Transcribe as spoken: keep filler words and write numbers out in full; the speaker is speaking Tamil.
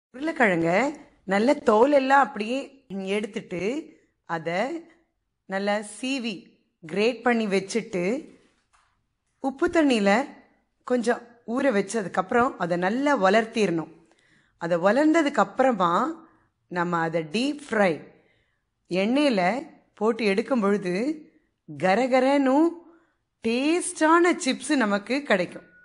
உருளைக்கிழங்க நல்ல தோல் எல்லாம் அப்படியே எடுத்துட்டு அதை நல்லா சீவி கிரேட் பண்ணி வச்சுட்டு உப்பு தண்ணியில் கொஞ்சம் ஊற வச்சதுக்கப்புறம் அதை நல்லா வளர்த்திடணும். அதை வளர்ந்ததுக்கப்புறமா நம்ம அதை டீப் ஃப்ரை எண்ணெயில் போட்டு எடுக்கும் பொழுது கரகரனும் டேஸ்டான சிப்ஸு நமக்கு கிடைக்கும்.